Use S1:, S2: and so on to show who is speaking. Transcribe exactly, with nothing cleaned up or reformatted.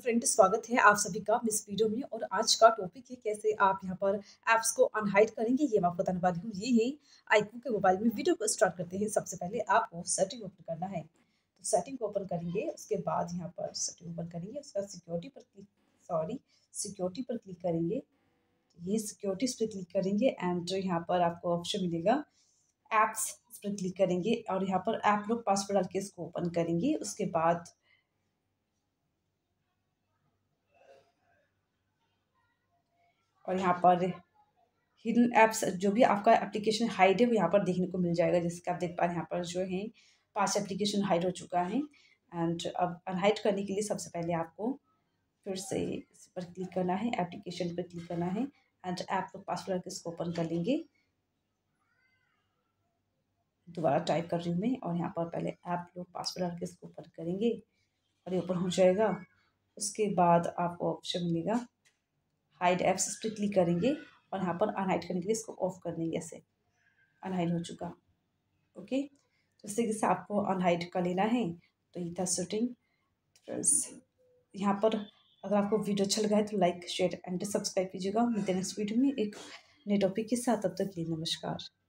S1: Friend, स्वागत है आप सभी का इस वीडियो में। और आज का टॉपिक है कैसे आप यहाँ पर ऐप्स को अनहाइड करेंगे, ये मैं आपको बताने वाली हूँ। ये है आईक्यू के मोबाइल में। वीडियो को स्टार्ट करते हैं। सबसे पहले आपको सेटिंग ओपन करना है, तो सेटिंग को ओपन करेंगे। उसके बाद यहाँ पर सेटिंग ओपन करेंगे, उसका सिक्योरिटी पर क्लिक सॉरी सिक्योरिटी पर क्लिक करेंगे। ये सिक्योरिटीज पर क्लिक करेंगे एंड यहाँ पर आपको ऑप्शन मिलेगा ऐप्स, इस पर क्लिक करेंगे और यहाँ पर आप लोग पासवर्ड डाल के इसको ओपन करेंगे। उसके बाद और यहाँ पर हिडन ऐप्स, जो भी आपका एप्लीकेशन हाइड है वो यहाँ पर देखने को मिल जाएगा। जैसे कि आप देख पा रहे हैं यहाँ पर जो है पांच एप्लीकेशन हाइड हो चुका है। एंड अब अनहाइड करने के लिए सबसे पहले आपको फिर से इस पर क्लिक करना है, एप्लीकेशन पर क्लिक करना है एंड ऐप लोग पासवर्ड करके इसको ओपन कर लेंगे। दोबारा टाइप कर रही हूँ मैं और यहाँ पर पहले ऐप लोग पासवर्ड डाल के इसको ओपन करेंगे और ये ओपन हो जाएगा। उसके बाद आपको ऑप्शन मिलेगा हाइड ऐप्स, इस पर क्लिक करेंगे और यहाँ पर अनहाइड करने के लिए इसको ऑफ कर देंगे। ऐसे अनहाइड हो चुका। ओके, तो इस तरीके से आपको अनहाइड कर लेना है। तो ये था सेटिंग। फ्रेंड्स, यहाँ पर अगर आपको वीडियो अच्छा लगा है तो लाइक शेयर एंड सब्सक्राइब कीजिएगा। मिलते हैं नेक्स्ट वीडियो में एक नए टॉपिक के साथ। तब तक के लिए नमस्कार।